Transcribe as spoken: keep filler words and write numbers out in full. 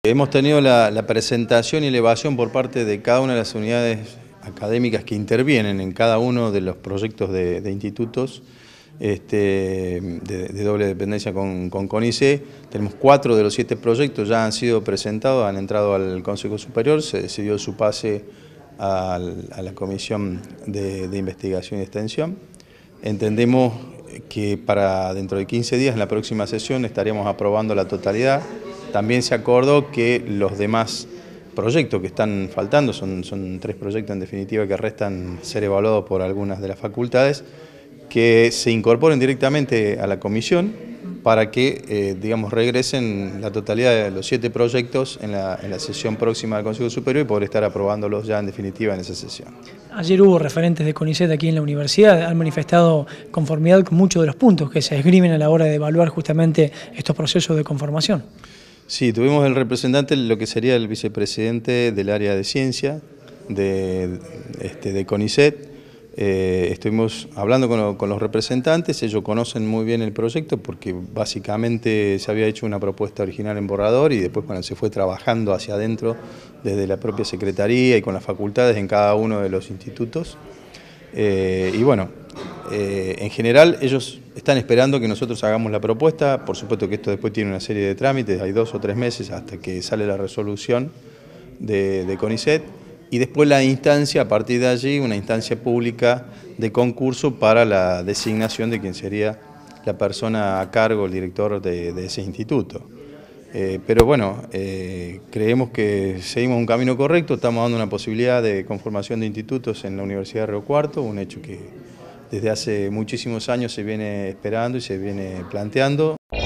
Hemos tenido la, la presentación y elevación por parte de cada una de las unidades académicas que intervienen en cada uno de los proyectos de, de institutos este, de, de doble dependencia con, con CONICET. Tenemos cuatro de los siete proyectos, ya han sido presentados, han entrado al Consejo Superior, se decidió su pase al, a la Comisión de, de Investigación y Extensión. Entendemos que para dentro de quince días, en la próxima sesión, estaríamos aprobando la totalidad. También se acordó que los demás proyectos que están faltando, son, son tres proyectos en definitiva que restan ser evaluados por algunas de las facultades, que se incorporen directamente a la comisión para que, eh, digamos, regresen la totalidad de los siete proyectos en la, en la sesión próxima del Consejo Superior y poder estar aprobándolos ya en definitiva en esa sesión. Ayer hubo referentes de CONICET aquí en la universidad, han manifestado conformidad con muchos de los puntos que se esgrimen a la hora de evaluar justamente estos procesos de conformación. Sí, tuvimos el representante, lo que sería el vicepresidente del área de ciencia de, este, de CONICET. Eh, estuvimos hablando con, lo, con los representantes, ellos conocen muy bien el proyecto porque básicamente se había hecho una propuesta original en borrador y después cuando se fue trabajando hacia adentro desde la propia secretaría y con las facultades en cada uno de los institutos. Eh, y bueno, eh, en general ellos están esperando que nosotros hagamos la propuesta. Por supuesto que esto después tiene una serie de trámites, hay dos o tres meses hasta que sale la resolución de, de CONICET y después la instancia, a partir de allí, una instancia pública de concurso para la designación de quien sería la persona a cargo, el director de, de ese instituto. Eh, pero bueno, eh, creemos que seguimos un camino correcto, estamos dando una posibilidad de conformación de institutos en la Universidad de Río Cuarto, un hecho que desde hace muchísimos años se viene esperando y se viene planteando.